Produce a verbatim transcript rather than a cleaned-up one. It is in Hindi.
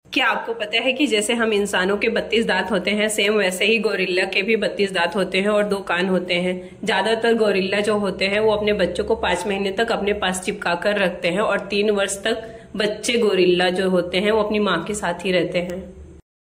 क्या आपको पता है कि जैसे हम इंसानों के बत्तीस दांत होते हैं, सेम वैसे ही गोरिल्ला के भी बत्तीस दांत होते हैं और दो कान होते हैं। ज्यादातर गोरिल्ला जो होते हैं वो अपने बच्चों को पांच महीने तक अपने पास चिपका कर रखते हैं और तीन वर्ष तक बच्चे गोरिल्ला जो होते हैं वो अपनी माँ के साथ ही रहते हैं।